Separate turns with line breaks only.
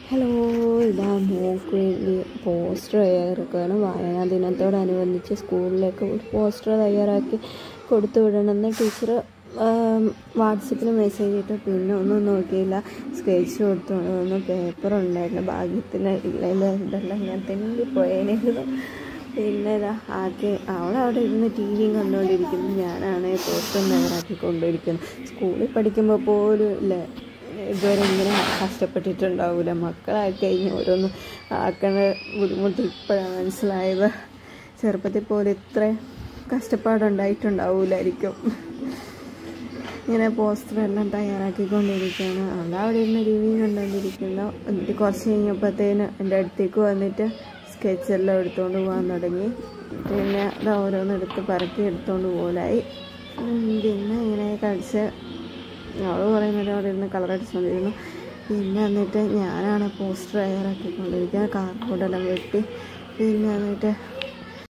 Hello, ഇതാ മോൾക്ക് വേണ്ടി പോസ്റ്റർ തയ്യാറാക്കുകയാണ്. വായനാ ദിനത്തോടനുബന്ധിച്ച് സ്കൂളിലേക്ക് ഒരു പോസ്റ്റർ തയ്യാറാക്കി കൊടുത്തു വിടണമെന്ന് ടീച്ചർ വാട്സപ്പിൽ മെസ്സേജ് ഇട്ട്. പിന്നെ ഒന്നും നോക്കിയില്ല. സ്കെച്ച് കൊടുത്തു. പേപ്പർ ഉണ്ടായിരുന്നു, ഭാഗ്യത്തിന് ഇതെല്ലാം ഞാൻ തെന്നിപ്പോയേനായിരുന്നു. പിന്നെ ആക്കി അവളവിടെ ഇരുന്ന് ടി വിയും കണ്ടുകൊണ്ടിരിക്കുന്നു. ഞാനാണ് പോസ്റ്റർ തയ്യാറാക്കി കൊണ്ടിരിക്കുന്നത്. സ്കൂളിൽ പഠിക്കുമ്പോൾ പോലും ഇല്ല ഇതുവരെ ഇങ്ങനെ കഷ്ടപ്പെട്ടിട്ടുണ്ടാവില്ല. മക്കളായി കഴിഞ്ഞ് ഓരോന്ന് ആക്കണ ബുദ്ധിമുട്ട് ഇപ്പോഴാണ് മനസ്സിലായത്. ചെറുപ്പത്തിൽ പോലും ഇത്ര കഷ്ടപ്പാടുണ്ടായിട്ടുണ്ടാവില്ലായിരിക്കും. ഇങ്ങനെ പോസ്റ്ററെല്ലാം തയ്യാറാക്കിക്കൊണ്ടിരിക്കുകയാണ്. അവിടെ ഇരുന്ന് ടിവിയും കണ്ടുകൊണ്ടിരിക്കുന്നു. എന്നിട്ട് കുറച്ച് കഴിഞ്ഞപ്പോഴത്തേന് എൻ്റെ അടുത്തേക്ക് വന്നിട്ട് സ്കെച്ചെല്ലാം എടുത്തുകൊണ്ട് പോകാൻ തുടങ്ങി. പിന്നെ അത് ഓരോന്നെടുത്ത് പറക്കി എടുത്തുകൊണ്ട് പോലായി. പിന്നെ ഇങ്ങനെ കളിച്ച് അവൾ കുറേ നേരം അവിടെ ഇരുന്ന് കളറടിച്ചുകൊണ്ടിരുന്നു. പിന്നെ എന്നിട്ട് ഞാനാണ് പോസ്റ്റർ തയ്യാറാക്കിക്കൊണ്ടിരിക്കുക. കാർഡ്ബോർഡെല്ലാം വെട്ടി പിന്നെ എന്നിട്ട്